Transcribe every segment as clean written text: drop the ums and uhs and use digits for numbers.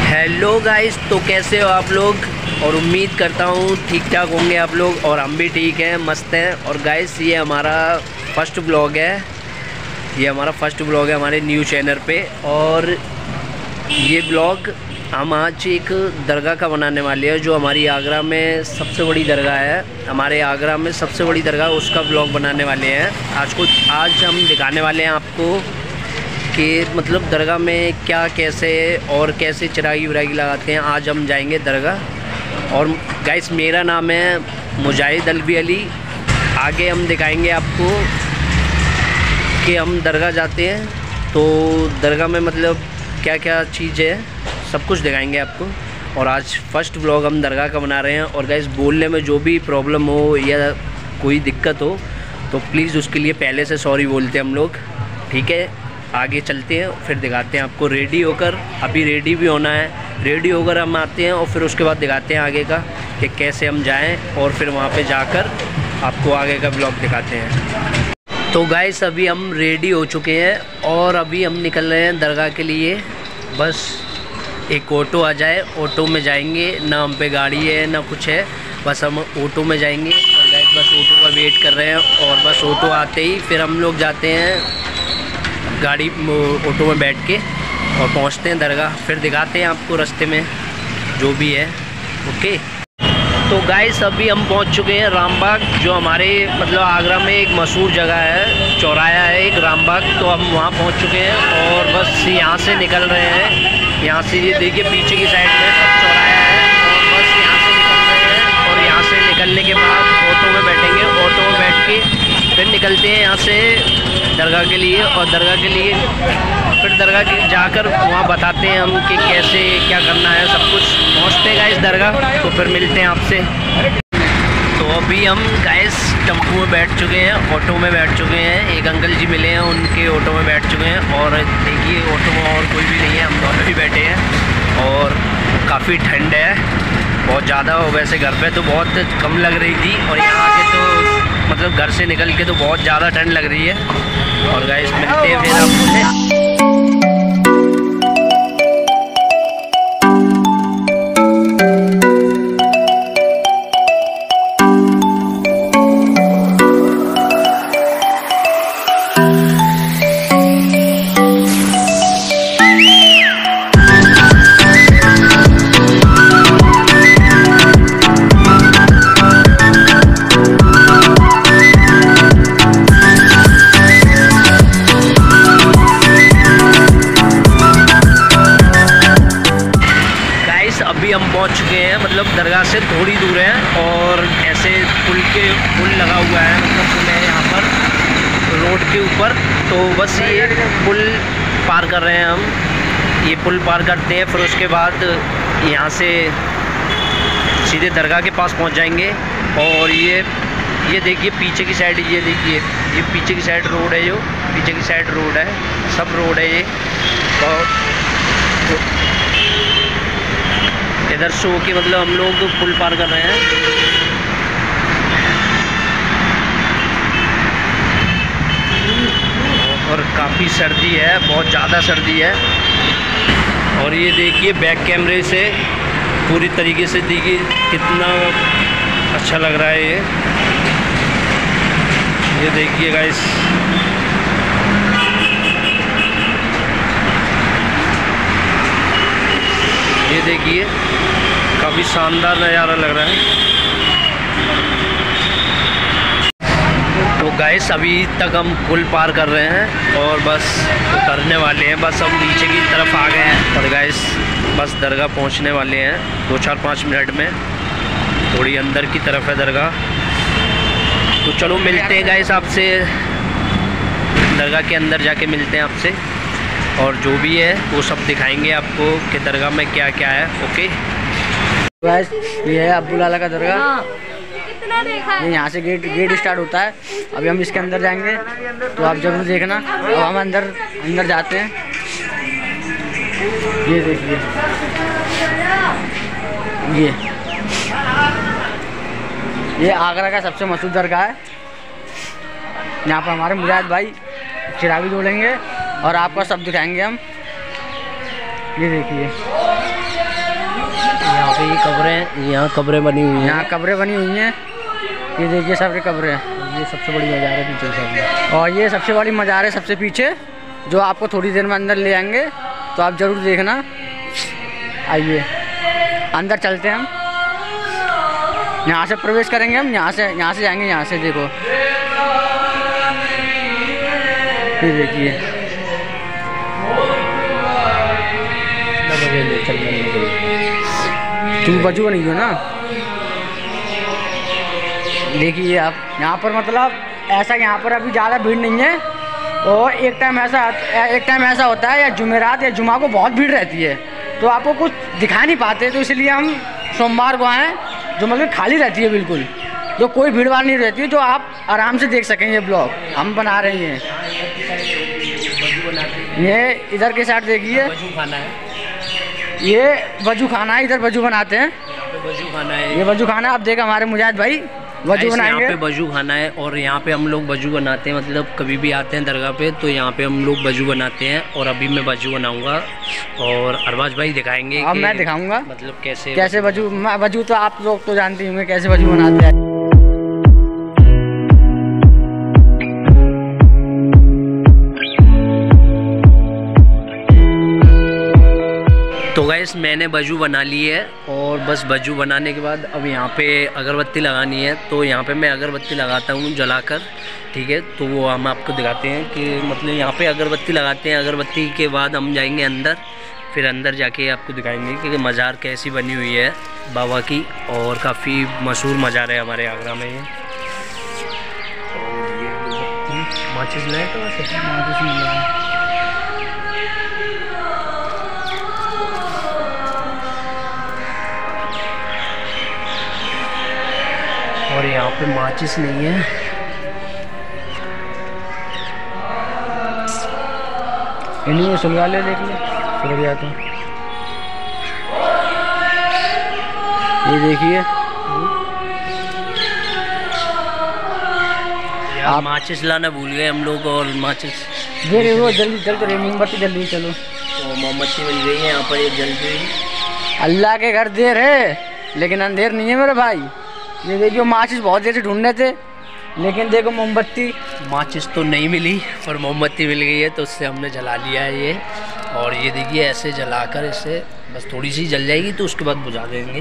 Hello guys, तो कैसे हो आप लोग। और उम्मीद करता हूँ ठीक ठाक होंगे आप लोग, और हम भी ठीक हैं, मस्त हैं। और गाइस ये हमारा फर्स्ट ब्लॉग है, हमारे न्यू चैनल पे। और ये ब्लॉग हम आज एक दरगाह का बनाने वाले हैं, जो हमारी आगरा में सबसे बड़ी दरगाह है। हमारे आगरा में सबसे बड़ी दरगाह, उसका ब्लॉग बनाने वाले हैं। आज हम दिखाने वाले हैं आपको कि मतलब दरगाह में क्या कैसे और कैसे चिरागी विरागी लगाते हैं। आज हम जाएंगे दरगाह। और गाइस मेरा नाम है मुजाहिद अलवी अली। आगे हम दिखाएंगे आपको कि हम दरगाह जाते हैं तो दरगाह में मतलब क्या क्या चीज़ है, सब कुछ दिखाएंगे आपको। और आज फर्स्ट व्लॉग हम दरगाह का बना रहे हैं। और गाइस बोलने में जो भी प्रॉब्लम हो या कोई दिक्कत हो तो प्लीज़ उसके लिए पहले से सॉरी बोलते हैं हम लोग, ठीक है। आगे चलते हैं, फिर दिखाते हैं आपको रेडी होकर। अभी रेडी भी होना है, रेडी होकर हम आते हैं और फिर उसके बाद दिखाते हैं आगे का कि कैसे हम जाएं। और फिर वहाँ पे जाकर आपको आगे का ब्लॉग दिखाते हैं। तो गाइस अभी हम रेडी हो चुके हैं और अभी हम निकल रहे हैं दरगाह के लिए। बस एक ऑटो आ जाए, ऑटो में जाएंगे। ना हम पे गाड़ी है ना कुछ है, बस हम ऑटो में जाएंगे। और गाइस बस ऑटो का वेट कर रहे हैं। और बस ऑटो आते ही फिर हम लोग जाते हैं गाड़ी ऑटो में बैठ के और पहुंचते हैं दरगाह। फिर दिखाते हैं आपको रास्ते में जो भी है, ओके। तो गाइस अभी हम पहुंच चुके हैं रामबाग, जो हमारे मतलब आगरा में एक मशहूर जगह है, चौराया है एक रामबाग। तो हम वहां पहुंच चुके हैं और बस यहां से निकल रहे हैं। यहां से ये देखिए पीछे की साइड में सब चौराया है। और बस यहां से निकल रहे हैं और यहां से निकलने के बाद ऑटो में बैठेंगे। ऑटो में बैठ के फिर निकलते हैं यहाँ से दरगाह के लिए। और दरगाह के लिए फिर दरगाह के जाकर वहाँ बताते हैं हम कि कैसे क्या करना है, सब कुछ। पहुँचते हैं गाइस दरगाह, तो फिर मिलते हैं आपसे। तो अभी हम गाइस टेम्पो में बैठ चुके हैं, ऑटो में बैठ चुके हैं। एक अंकल जी मिले हैं, उनके ऑटो में बैठ चुके हैं। और देखिए ऑटो में और कोई भी नहीं है, हम दोनों भी बैठे हैं। और काफ़ी ठंड है बहुत ज़्यादा। वैसे घर पे तो बहुत कम लग रही थी, और यहाँ आके तो मतलब घर से निकल के तो बहुत ज़्यादा ठंड लग रही है। और गाइस मिलते हैं फिर आपसे। अभी हम पहुंच चुके हैं, मतलब दरगाह से थोड़ी दूर है। और ऐसे पुल लगा हुआ है, मतलब पुल है यहाँ पर रोड के ऊपर। तो बस ये पुल पार कर रहे हैं हम। ये पुल पार करते हैं, फिर उसके बाद यहाँ से सीधे दरगाह के पास पहुँच जाएंगे। और ये देखिए पीछे की साइड, ये देखिए ये पीछे की साइड रोड है, जो पीछे की साइड रोड है, सब रोड है ये। और इधर शो के मतलब हम लोग पुल पार कर रहे हैं। और काफ़ी सर्दी है, बहुत ज़्यादा सर्दी है। और ये देखिए बैक कैमरे से पूरी तरीके से देखिए कितना अच्छा लग रहा है ये देखिए गाइस। ये देखिए काफ़ी शानदार नज़ारा लग रहा है। तो गाइस अभी तक हम पुल पार कर रहे हैं और बस उतरने वाले हैं। बस हम नीचे की तरफ आ गए हैं। और गाइस बस दरगाह पहुंचने वाले हैं 2-4-5 मिनट में। थोड़ी अंदर की तरफ है दरगाह। तो चलो मिलते हैं गाइस आपसे, दरगाह के अंदर जाके मिलते हैं आपसे। और जो भी है वो सब दिखाएंगे आपको कि दरगाह में क्या क्या है, ओके। गाइस ये है अब्दुल आला का दरगाह। ये यहाँ से गेट स्टार्ट होता है। अभी हम इसके अंदर जाएंगे, तो आप जरूर देखना। अब हम अंदर जाते हैं। ये देखिए ये आगरा का सबसे मशहूर दरगाह है। यहाँ पर हमारे मुजाहिद भाई चिरागी जोड़ेंगे और आपका सब दिखाएंगे हम। ये देखिए जैसे ये कब्रें, यहाँ कब्रें बनी हुई हैं, यहाँ कब्रें बनी हुई हैं। ये देखिए सबकी कब्रें हैं। ये सबसे बड़ी मज़ार है पीछे साइड। और ये सबसे बड़ी मज़ार है सबसे पीछे, जो आपको थोड़ी देर में अंदर ले आएंगे, तो आप ज़रूर देखना। आइए अंदर चलते हैं हम। यहाँ से प्रवेश करेंगे हम, यहाँ से जाएंगे, यहाँ से देखो। ये देखिए तुम वजू नहीं हो ना। देखिए आप यहाँ पर मतलब ऐसा, यहाँ पर अभी ज़्यादा भीड़ नहीं है। और एक टाइम ऐसा होता है या जुमेरात या जुमा को बहुत भीड़ रहती है, तो आपको कुछ दिखा नहीं पाते, तो इसलिए हम सोमवार को आए जो मतलब खाली रहती है बिल्कुल, जो कोई भीड़ भाड़ नहीं रहती है, जो आप आराम से देख सकें। ये ब्लॉग हम बना रहे हैं। ये इधर के साइड देखिए, वजू खाना है, ये वजू खाना है, इधर वजू बनाते हैं। वजू खाना है, ये वजू खाना आप देखा हमारे मुजाहिद भाई वजू बनाएंगे। यहाँ पे वजू खाना है और यहाँ पे हम लोग वजू बनाते हैं, मतलब कभी भी आते हैं दरगाह पे तो यहाँ पे हम लोग वजू बनाते हैं। और अभी मैं वजू बनाऊंगा और अरबाज भाई दिखाएंगे। अब मैं दिखाऊंगा मतलब कैसे वजू तो आप लोग तो जानते होंगे कैसे वजू बनाते हैं। तो गाइस मैंने वजू बना ली है और बस वजू बनाने के बाद अब यहाँ पे अगरबत्ती लगानी है। तो यहाँ पे मैं अगरबत्ती लगाता हूँ जलाकर, ठीक है। तो वो हम आपको दिखाते हैं कि मतलब यहाँ पे अगरबत्ती लगाते हैं। अगरबत्ती के बाद हम जाएंगे अंदर, फिर अंदर जाके आपको दिखाएंगे कि मज़ार कैसी बनी हुई है बाबा की। और काफ़ी मशहूर मज़ार है हमारे आगरा में ये। और ये माचिस ले तो माचिस मिल रहा है। और यहाँ पे माचिस नहीं है। इन्हीं सुलगा ले, देख ले सुलग गया तो। ये देखिए आप माचिस लाना भूल गए हम लोग। और माचिस दे वो जल्दी चल रही, मोमबत्ती जल्दी चलो। तो मोमबत्ती मिल गई है यहाँ पर, ये जल गई। अल्लाह के घर देर है लेकिन अंधेर नहीं है मेरे भाई। ये देखिए माचिस बहुत देर से ढूंढ रहे थे, लेकिन देखो मोमबत्ती, माचिस तो नहीं मिली पर मोमबत्ती मिल गई है, तो उससे हमने जला लिया है ये। और ये देखिए ऐसे जलाकर इससे बस थोड़ी सी जल जाएगी तो उसके बाद बुझा देंगे।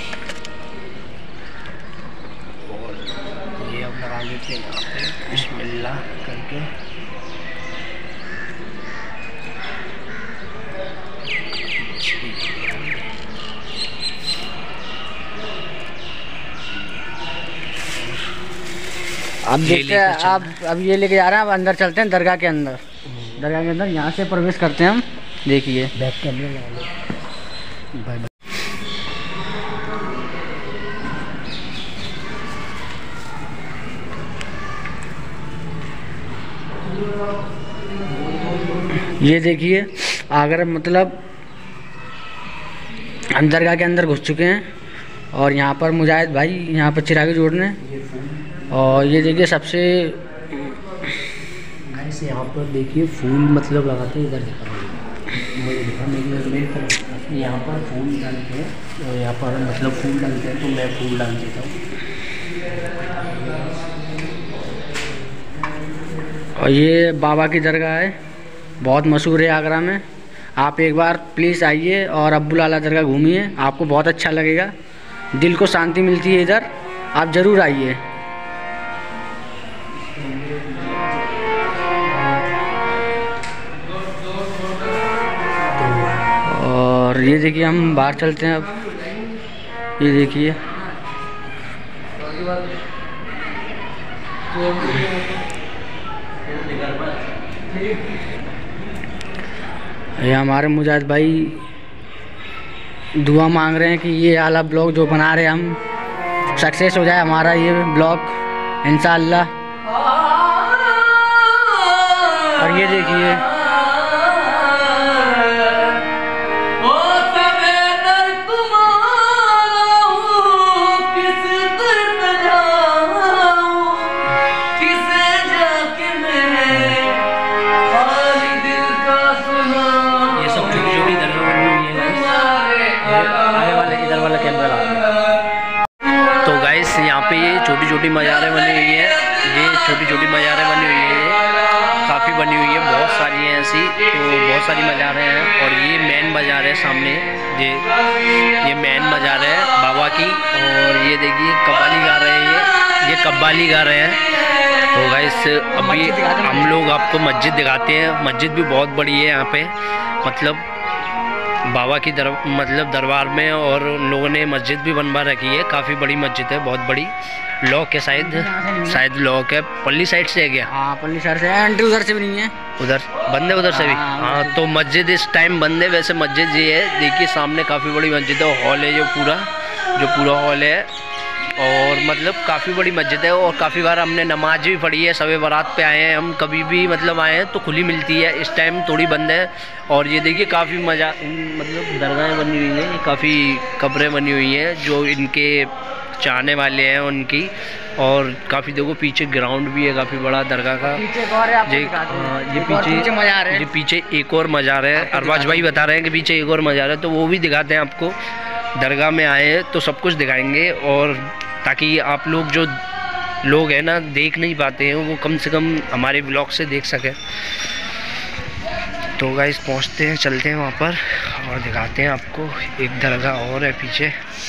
और ये अब लगा लेते हैं यहाँ पे बिस्मिल्लाह करके। अब देखते हैं, आप अब ये लेके जा रहे हैं। अब अंदर चलते हैं दरगाह के अंदर। दरगाह के अंदर यहाँ से प्रवेश करते हैं हम। देखिए बैक के अंदर बाय बाय। ये देखिए अगर मतलब दरगाह के अंदर घुस चुके हैं। और यहाँ पर मुजाहिद भाई यहाँ पर चिरागे जोड़ने। और ये देखिए सबसे ऐसे यहाँ पर देखिए फूल मतलब लगाते हैं। इधर यहाँ पर फूल डालते हैं और यहाँ पर मतलब फूल डालते हैं, तो मैं फूल डाल देता हूँ। और ये बाबा की दरगाह है, बहुत मशहूर है आगरा में। आप एक बार प्लीज़ आइए और अब्बुल आला दरगाह घूमिए, आपको बहुत अच्छा लगेगा, दिल को शांति मिलती है इधर। आप ज़रूर आइए। और ये देखिए हम बाहर चलते हैं अब। ये देखिए ये हमारे मुजाहिद भाई दुआ मांग रहे हैं कि ये आला ब्लॉग जो बना रहे हैं हम सक्सेस हो जाए हमारा ये ब्लॉग इंशाअल्लाह। और ये देखिए छोटी मज़ारें बनी हुई हैं, ये छोटी छोटी मज़ारें बनी हुई हैं, काफ़ी बनी हुई है, बहुत सारी हैं ऐसी, तो बहुत सारी मज़ारें हैं। और ये मेन बाज़ार है सामने, ये मेन बाज़ार है बाबा की। और ये देखिए कव्वाली गा रहे हैं, ये कव्वाली गा रहे हैं। तो गाइस अभी हम लोग आपको मस्जिद दिखाते हैं। मस्जिद भी बहुत बड़ी है यहाँ पे, मतलब बाबा की दरबार में, और उन लोगों ने मस्जिद भी बनवा रखी है। काफ़ी बड़ी मस्जिद है, बहुत बड़ी। लॉक है शायद लॉक है। पल्ली साइड से है क्या? हाँ पल्ली साइड से, एंट्री उधर से भी नहीं है, उधर बंद है, उधर से भी। हाँ तो मस्जिद इस टाइम बंद है। वैसे मस्जिद ये है, देखिए सामने काफ़ी बड़ी मस्जिद है, हॉल है जो पूरा हॉल है। और मतलब काफ़ी बड़ी मस्जिद है, और काफ़ी बार हमने नमाज भी पढ़ी है। सवे बारात पे आए हैं हम, कभी भी मतलब आए हैं तो खुली मिलती है, इस टाइम थोड़ी बंद है। और ये देखिए काफ़ी मतलब दरगाहें बनी हुई हैं, काफ़ी कब्रें बनी हुई हैं जो इनके चाहने वाले हैं उनकी। और काफ़ी देखो पीछे ग्राउंड भी है काफ़ी बड़ा दरगाह का। ये पीछे एक और मज़ार है। अरबाज भाई बता रहे हैं कि पीछे एक और मज़ार है, तो वो भी दिखाते हैं आपको। दरगाह में आए हैं तो सब कुछ दिखाएंगे, और ताकि आप लोग जो लोग हैं ना देख नहीं पाते हैं, वो कम से कम हमारे ब्लॉग से देख सकें। तो गाइस पहुंचते हैं, चलते हैं वहाँ पर और दिखाते हैं आपको। एक दरगाह और है पीछे।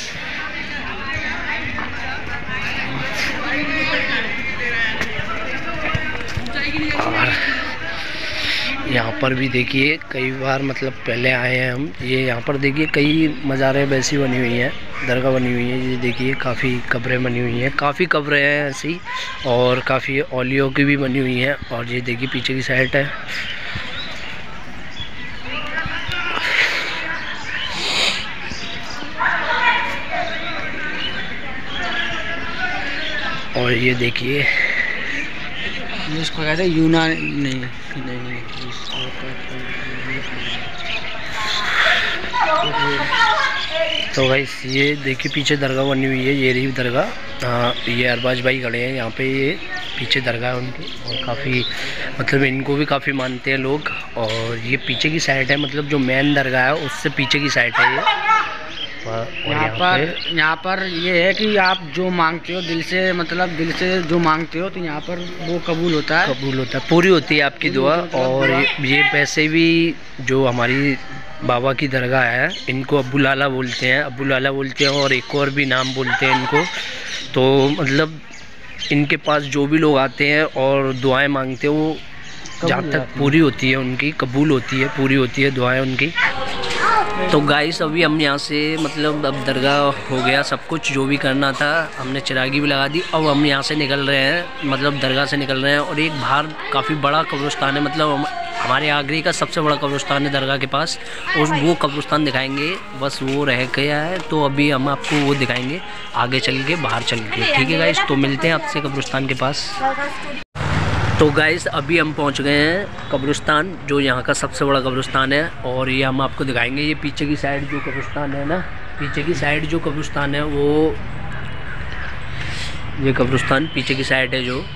और यहाँ पर भी देखिए कई बार मतलब पहले आए हैं हम। ये यहाँ पर देखिए कई मज़ारें वैसी बनी हुई हैं, दरगाह बनी हुई है। ये देखिए काफ़ी कब्रें बनी हुई हैं, काफ़ी कब्रें हैं ऐसी, और काफ़ी औलियों की भी बनी हुई हैं। और ये देखिए पीछे की साइड है। और ये देखिए इसको कहते हैं यूनान, नहीं तो गाइस ये देखिए पीछे दरगाह बनी हुई है, ये रही दरगाह। हाँ ये अरबाज भाई खड़े हैं यहाँ पे, ये पीछे दरगाह है उनकी। और काफ़ी मतलब इनको भी काफ़ी मानते हैं लोग। और ये पीछे की साइड है, मतलब जो मेन दरगाह है उससे पीछे की साइड है ये। यहाँ पर ये है कि आप जो मांगते हो दिल से, मतलब दिल से जो मांगते हो तो यहाँ पर वो कबूल होता है, पूरी होती है आपकी दुआ। और ये पैसे भी जो हमारी बाबा की दरगाह है, इनको अब्बू लाला बोलते हैं, और एक और भी नाम बोलते हैं इनको। तो मतलब इनके पास जो भी लोग आते हैं और दुआएं मांगते हैं, वो जहाँ तक पूरी होती है उनकी, कबूल होती है, पूरी होती है दुआएं उनकी। तो गाइस अभी हम यहाँ से मतलब अब दरगाह हो गया सब कुछ, जो भी करना था हमने चिरागी भी लगा दी। अब हम यहाँ से निकल रहे हैं, मतलब दरगाह से निकल रहे हैं। और एक बाहर काफ़ी बड़ा कब्रिस्तान है, मतलब हमारे आगरे का सबसे बड़ा कब्रिस्तान है दरगाह के पास, और वो कब्रिस्तान दिखाएंगे। बस वो रह गया है, तो अभी हम आपको वो दिखाएंगे आगे चल के, बाहर चल के। ठीक है गाइस, तो मिलते हैं आपसे कब्रिस्तान के पास। तो गाइस अभी हम पहुंच गए हैं कब्रिस्तान, जो यहाँ का सबसे बड़ा कब्रिस्तान है। और ये हम आपको दिखाएंगे। ये पीछे की साइड जो कब्रिस्तान है ना, पीछे की साइड जो कब्रिस्तान है, वो ये कब्रिस्तान पीछे की साइड है जो,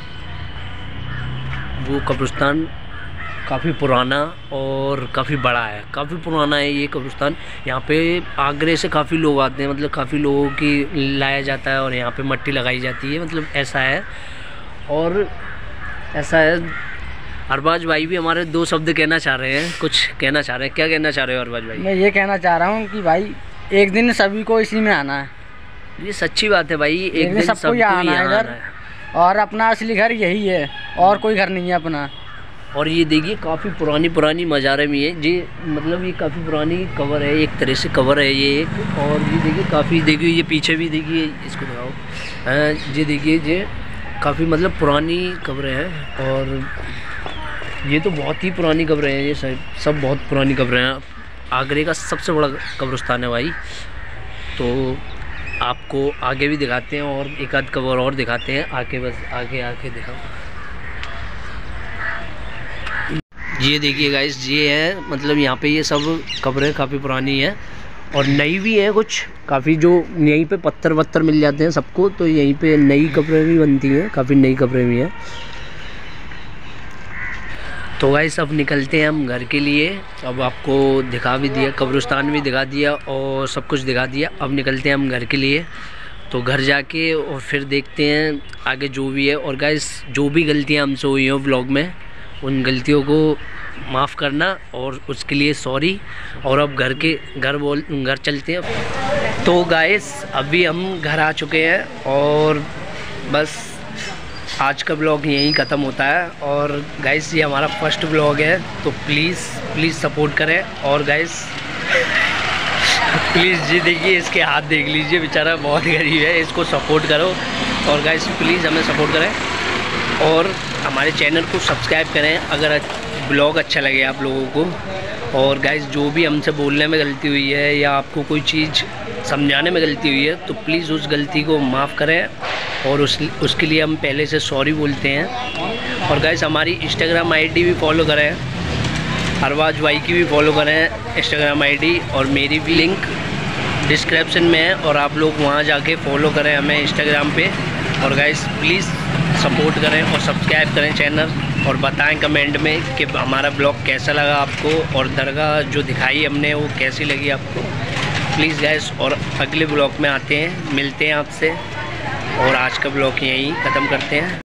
वो कब्रिस्तान काफ़ी पुराना और काफ़ी बड़ा है, काफ़ी पुराना है ये कब्रिस्तान। यहाँ पे आगरे से काफ़ी लोग आते हैं, मतलब काफ़ी लोगों की लाया जाता है और यहाँ पे मट्टी लगाई जाती है, मतलब ऐसा है। और ऐसा है, अरबाज भाई भी हमारे दो शब्द कहना चाह रहे हैं, कुछ कहना चाह रहे हैं। क्या कहना चाह रहे हो अरबाज भाई? मैं ये कहना चाह रहा हूँ कि भाई एक दिन सभी को इसी में आना है। ये सच्ची बात है भाई, एक दिन सबको आना है इधर। और अपना असली घर यही है, और कोई घर नहीं है अपना। और ये देखिए काफ़ी पुरानी मज़ारें भी है जी, मतलब ये काफ़ी पुरानी कवर है, एक तरह से कवर है ये एक। और ये देखिए काफ़ी, देखिए ये पीछे भी देखिए, इसको दिखाओ। ये देखिए ये काफ़ी मतलब पुरानी कब्रें हैं। और ये तो बहुत ही पुरानी कब्रें हैं, ये सब बहुत पुरानी कब्रें हैं। आगरे का सबसे बड़ा कब्रिस्तान है भाई। तो आपको आगे भी दिखाते हैं, और एक आध कब्र और दिखाते हैं आके, बस आगे दिखाओ। ये देखिए गाइस, ये है मतलब यहाँ पे ये सब कब्रें काफ़ी पुरानी हैं, और नई भी है कुछ काफ़ी, जो यहीं पे पत्थर वत्थर मिल जाते हैं सबको, तो यहीं पे नई कब्रें भी बनती हैं, काफ़ी नई कब्रें भी हैं। तो गाइस अब निकलते हैं हम घर के लिए। अब आपको दिखा भी दिया, कब्रिस्तान भी दिखा दिया और सब कुछ दिखा दिया। अब निकलते हैं हम घर के लिए। तो घर जाके और फिर देखते हैं आगे जो भी है। और गाइस जो भी गलतियाँ हमसे हुई हैं व्लॉग में, उन गलतियों को माफ़ करना और उसके लिए सॉरी। और अब घर चलते हैं। तो गाइस अभी हम घर आ चुके हैं और बस आज का ब्लॉग यहीं ख़त्म होता है। और गाइस ये हमारा फर्स्ट ब्लॉग है, तो प्लीज़ सपोर्ट करें। और गाइस प्लीज़ जी देखिए इसके हाथ देख लीजिए, बेचारा बहुत गरीब है, इसको सपोर्ट करो। और गाइस प्लीज़ हमें सपोर्ट करें और हमारे चैनल को सब्सक्राइब करें अगर ब्लॉग अच्छा लगे आप लोगों को। और गाइस जो भी हमसे बोलने में गलती हुई है या आपको कोई चीज़ समझाने में गलती हुई है तो प्लीज़ उस गलती को माफ़ करें और उसके लिए हम पहले से सॉरी बोलते हैं। और गाइस हमारी इंस्टाग्राम आईडी भी फॉलो करें, अरबाज भाई की भी फॉलो करें इंस्टाग्राम आईडी, और मेरी भी लिंक डिस्क्रिप्शन में है और आप लोग वहां जाके फॉलो करें हमें इंस्टाग्राम पे। और गाइस प्लीज़ सपोर्ट करें और सब्सक्राइब करें चैनल और बताएं कमेंट में कि हमारा ब्लॉग कैसा लगा आपको और दरगाह जो दिखाई हमने वो कैसी लगी आपको। प्लीज़ गाइस और अगले ब्लॉग में आते हैं, मिलते हैं आपसे और आज का ब्लॉग यहीं ख़त्म करते हैं।